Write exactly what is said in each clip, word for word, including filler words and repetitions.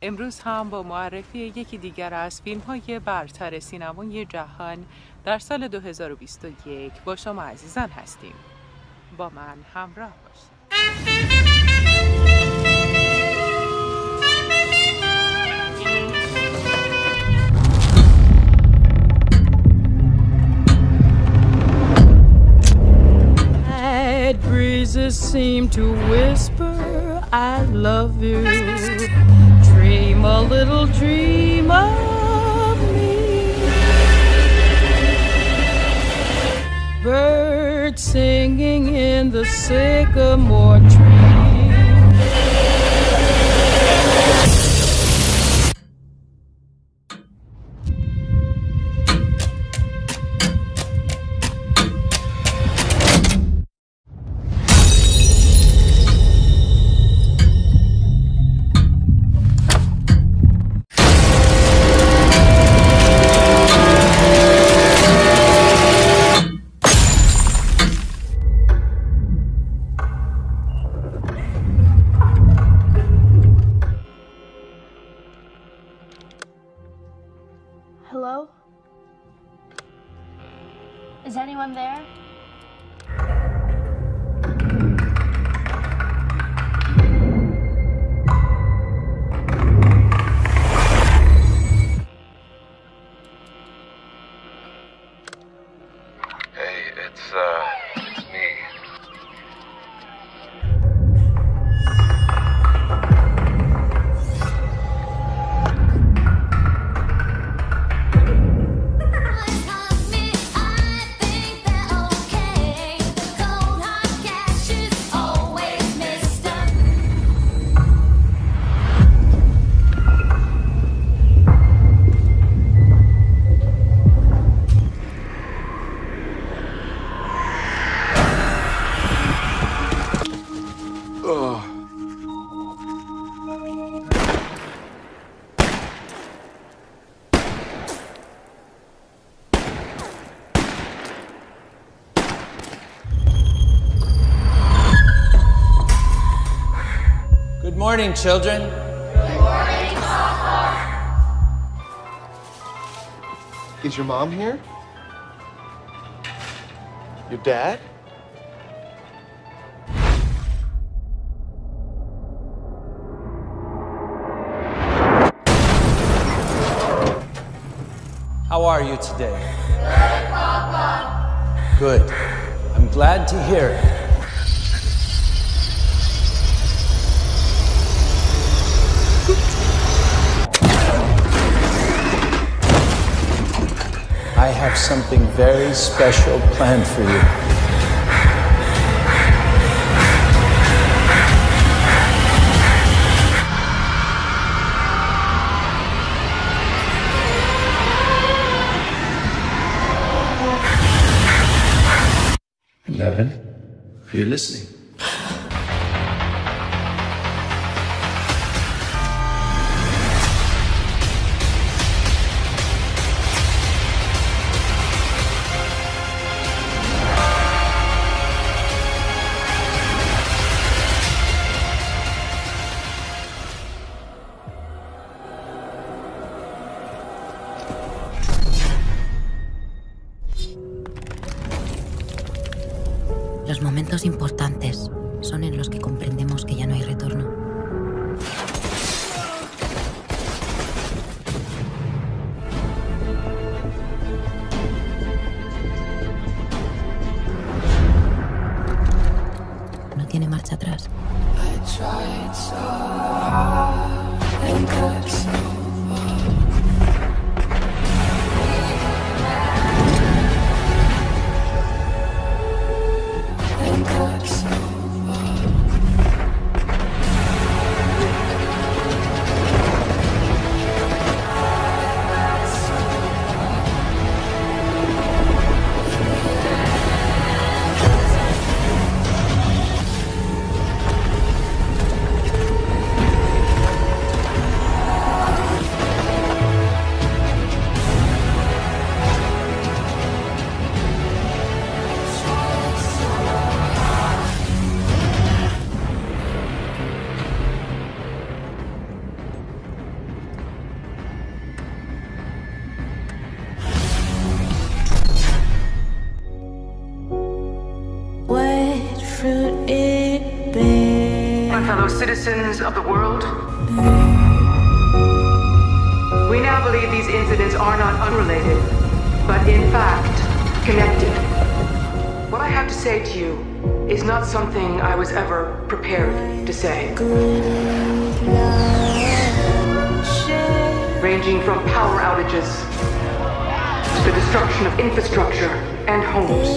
امروز هم با معرفی یکی دیگر از فیلم‌های برتر سینمای جهان در سال دو هزار و بیست و یک با شما عزیزان هستیم. با من همراه باشید. Breezes seem to whisper, I love you. Dream a little dream of me. Birds singing in the sycamore tree. Hello? Is anyone there? Hey, it's, uh, it's me. Good morning, children. Good morning, Papa. Is your mom here? Your dad? How are you today? Good, Papa. Good. I'm glad to hear it. I have something very special planned for you. Eleven, are you listening? Los momentos importantes son en los que comprendemos que ya no hay retorno. No tiene marcha atrás. fruit it bears. My fellow citizens of the world, we now believe these incidents are not unrelated, but in fact connected. What I have to say to you is not something I was ever prepared to say. Ranging from power outages to the destruction of infrastructure and homes.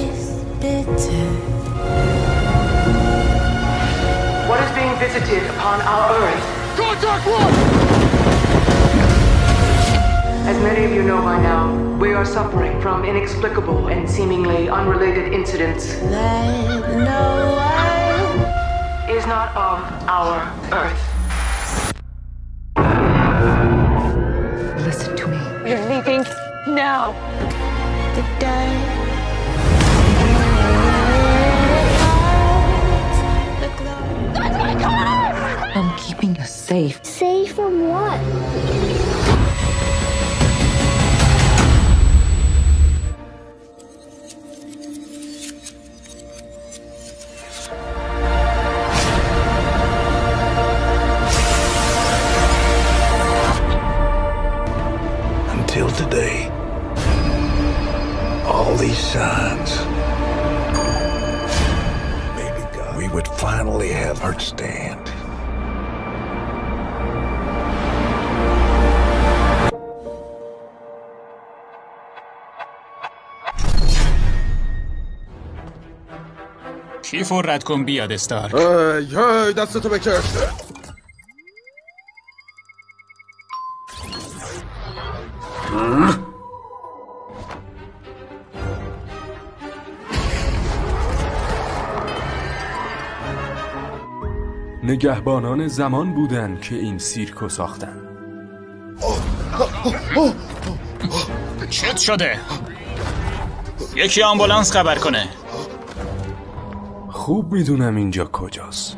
What is being visited upon our Earth? Contact one! As many of you know by now, we are suffering from inexplicable and seemingly unrelated incidents. That no one is not of our Earth. Listen to me. We're leaving now. the dark. That's my car! I'm keeping us safe. Safe from what? Until today, all these signs, maybe God, we would finally have her stand. کیف رو رد کن بیاد استارک. هی هی دستتو بکش. نگهبانان زمان بودن که این سیرکو ساختن. چت شده؟ یکی آمبولانس خبر کنه. خوب میدونم اینجا کجاست.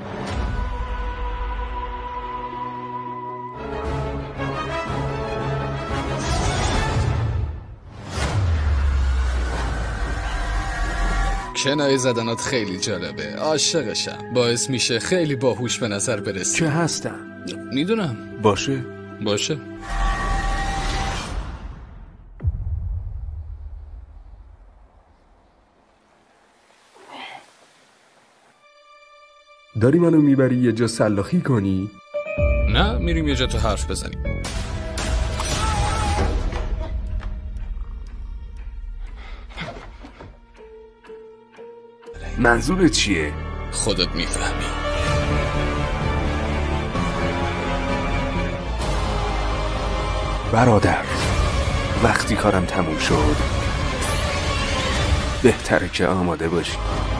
کنایه زدنات خیلی جالبه. عاشقشم. باعث میشه خیلی باهوش به نظر برسی. که هستم؟ میدونم. باشه باشه. داری منو میبری یه جا سلاخی کنی؟ نه، میریم یه جا تو حرف بزنیم. منظورت چیه؟ خودت میفهمی. برادر، وقتی کارم تموم شد بهتره که آماده باشی.